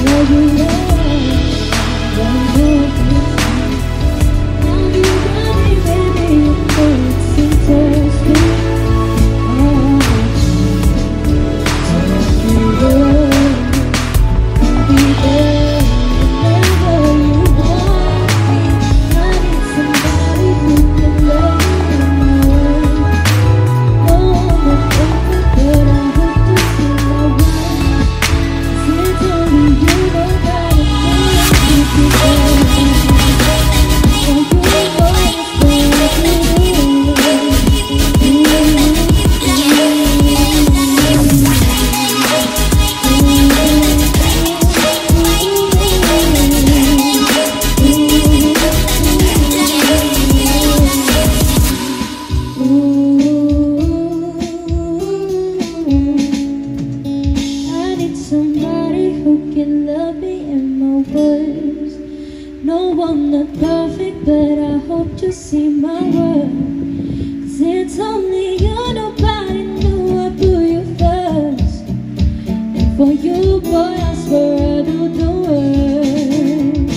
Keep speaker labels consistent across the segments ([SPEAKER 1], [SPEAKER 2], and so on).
[SPEAKER 1] No one not perfect, but I hope to see my worth. 'Cause it's only you, nobody knew I put you first. And for you, boy, I swear I do the work.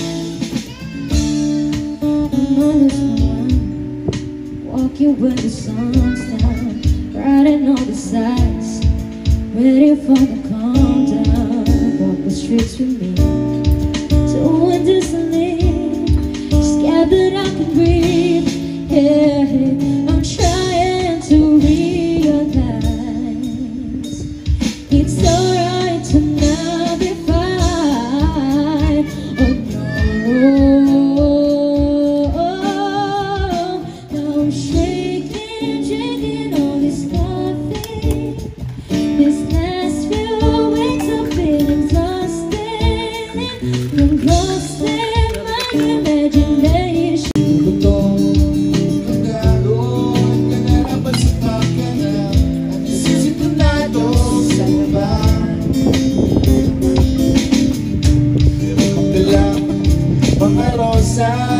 [SPEAKER 1] I'm on this one, walking when the sun's down, riding all the sights, ready for the calm down. Walk the streets with me, doing this and scared that I can breathe. Yeah, I'm trying to realize it's alright to not be fine. Oh no, now I'm shaking, drinking all this coffee. This last few weeks I've been exhausted. I'm lost in my imagination.
[SPEAKER 2] Mga rosa